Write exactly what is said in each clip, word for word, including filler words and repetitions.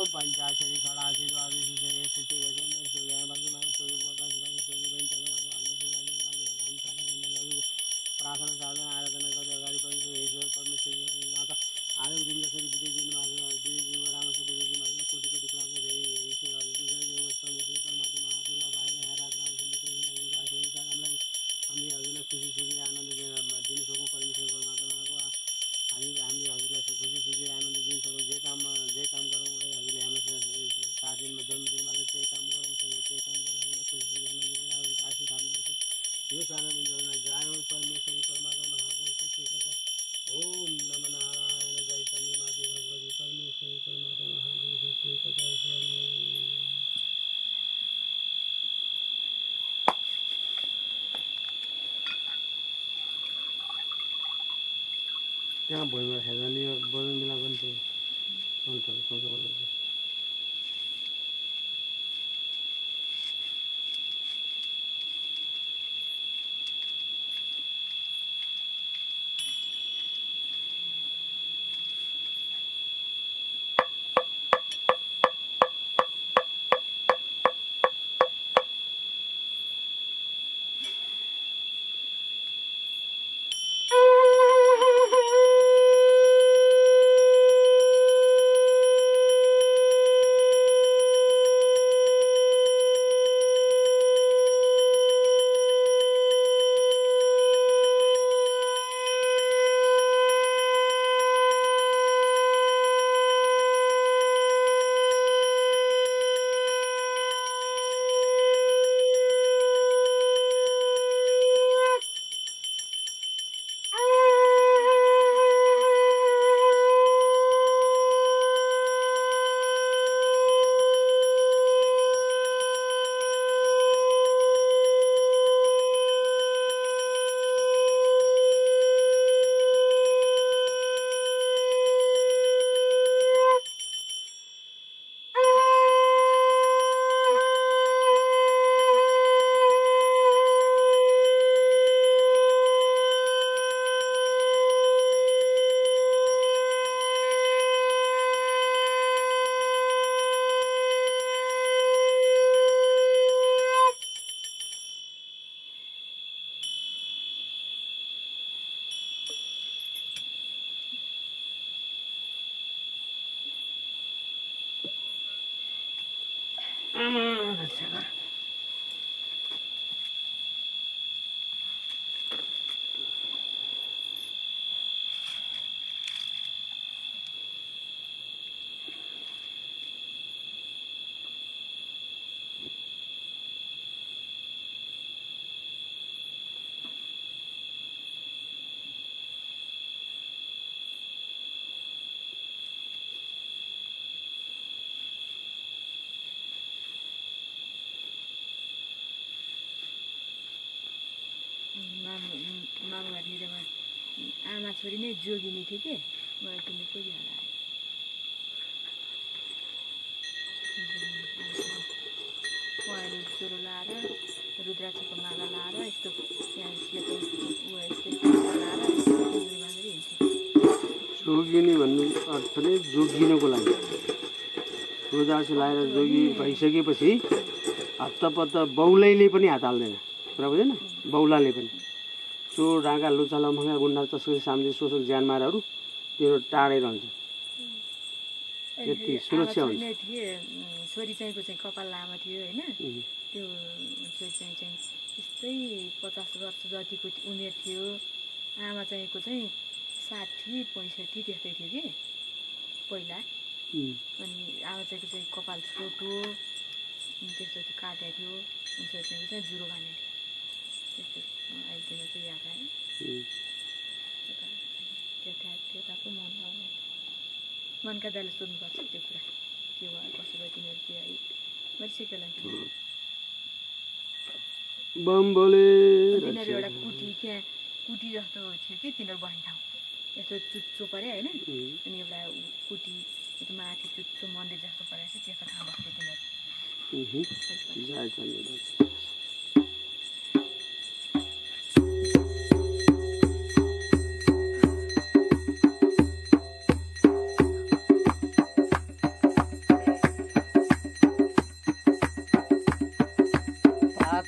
पंचाक्षरी खड़ाक्षरी द्वादशी से सृष्टि गए में सूर्य बाकी माने सूर्य प्रकाश बाकी सूर्य बन तक आत्मा से बाकी बाकी काम सारा गंधर्व प्रार्थना साधना आराधना करते अगाड़ी पर ईश्वर परमेश्वर जी माता आदि दिन जैसे विजय दिन माता दिन जीव राम से देवी जी माता कोटि कोटि प्रणाम दे ईश्वर आदि गुजर देव परमेश्वर परमात्मा महापुरुष भाई है रात राम संत के आशीर्वाद से हम लोग हम ये अगले खुशी खुशी आनंद दिन सबको परमेश्वर परमात्मा को हामी हामी हजुरलाई खुसी खुसी आनन्द दिन सकौँ जे काम जे काम गरौँ हजुरले हामीलाई सात दिनमा जन्मदिनमा त्यही काम गरौँ त्यही काम गरेर हामीलाई खुसी खुसी आनन्द दिएर आशीष थाल्नुपर्छ यो आनन्द जलमा जय हो परमेश्वरी परमात्मा महापुरुष ओम नमः नारायण जय चण्डी माते भगवती परमेश्वरी परमात्मा महापुरुष श्री कथा त्यहाँ भुइँमा खेल्ने यो बदन मिला पनि थियो अन्त सोच्नु मामा घरनिरमा आमा छोरी नै जोगिनी थियो कि मलाई तिमीले कोही हरायो उहाँले ज्वरो लाएर रुद्राक्षको माला लाएर यस्तो त्यहाँ सेतो ऊ यस्तो लाएर हिँड्छ जोगिनी भन्नु अर्थ नै जोगिनको लागि रुद्राक्ष लाएर जोगी भइसकेपछि हत्तपत्त बौलैले पनि हात हाल्दैन कुरा बुझेन बौलाले पनि चोर डाँगा लुचा लम्फाङ्गा गुन्डा तस्करी सामजी शोषक ज्यानमारहरू त्यो टाढै रहन्छ यति सुरक्षा हुन्छ छोरी चाहिँको चाहिँ कपाल लामा थियो होइन त्यो छोरी चाहिँ चाहिँ यस्तै पचास वर्ष जतिको उमेर थियो आमा चाहिँको चाहिँ साठी पैँसठी त्यस्तै थियो कि पहिला अनि आमा चाहिँको चाहिँ कपाल छोटो त्यसपछि काटेको थियो अनि छोरी चाहिँको चाहिँ जुरो बाँधेको थियो त्यस्तो अहिले चाहिँ याद आयो त्यता त्यताको मन मनका दाइले सोध्नुपर्छ त्यो कुरा के भयो कसो भयो तिनीहरू के है मैले सिकेला तिनीहरू एउटा कुटी त्यहाँ कुटी जस्तो थियो कि तिनीहरू बस्ने ठाउँ यस्तो चुच्चो पऱ्यो होइन अनि एउटा कुटी यस्तो माथि चुच्चो मन्दिर जस्तो परेको थियो त्यस्तो ठाउँ बस्थ्यो तिनीहरू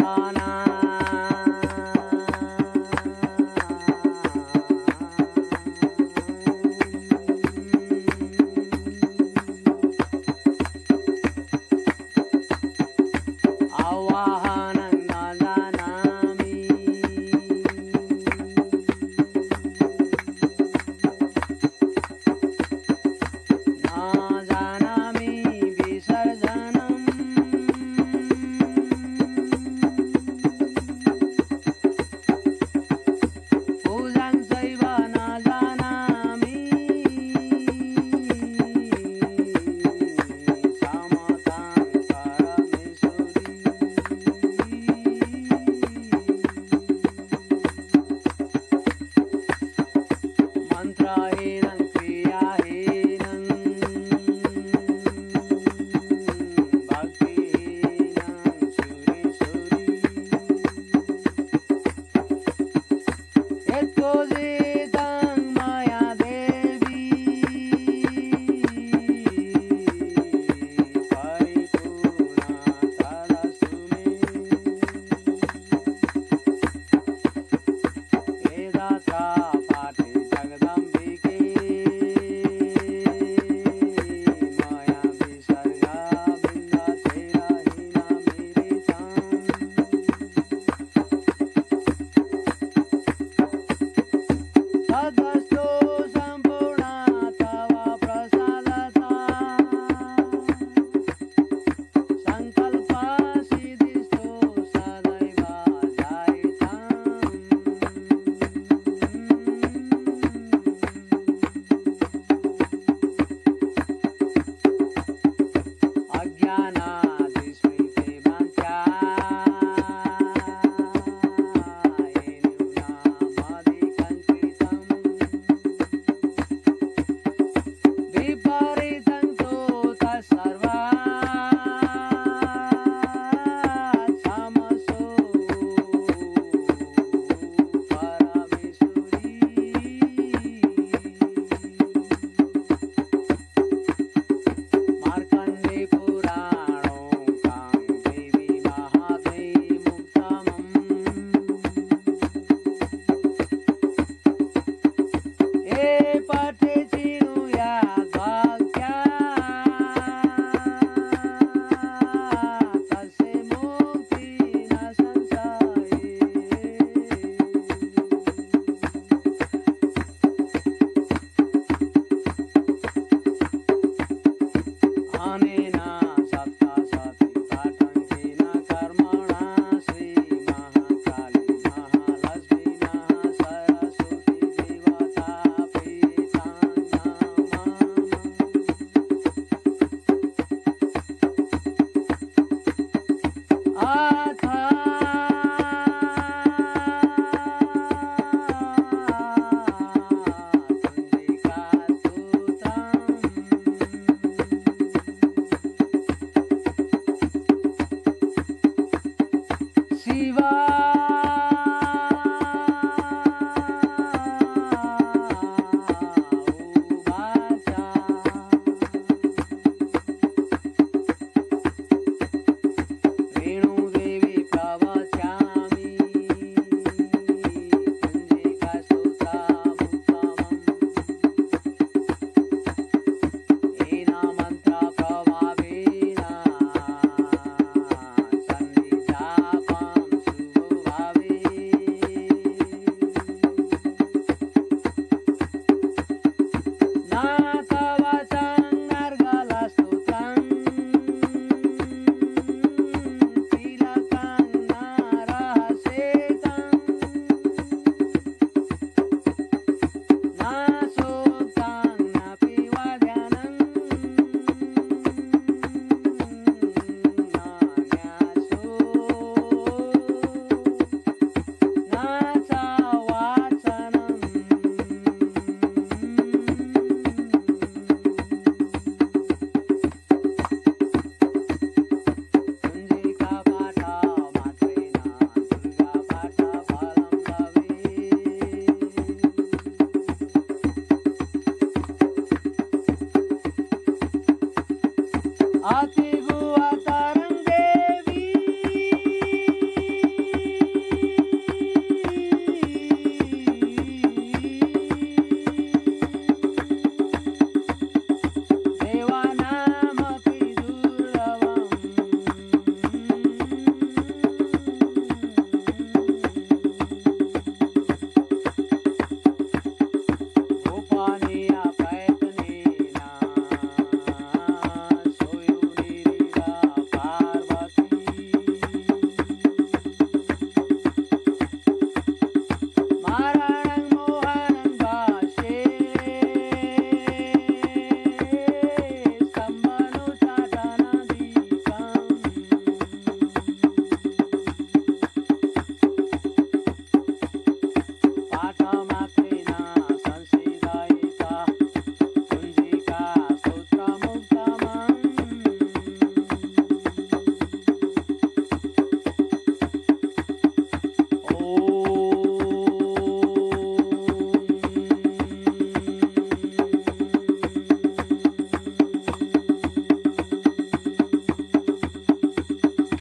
Ati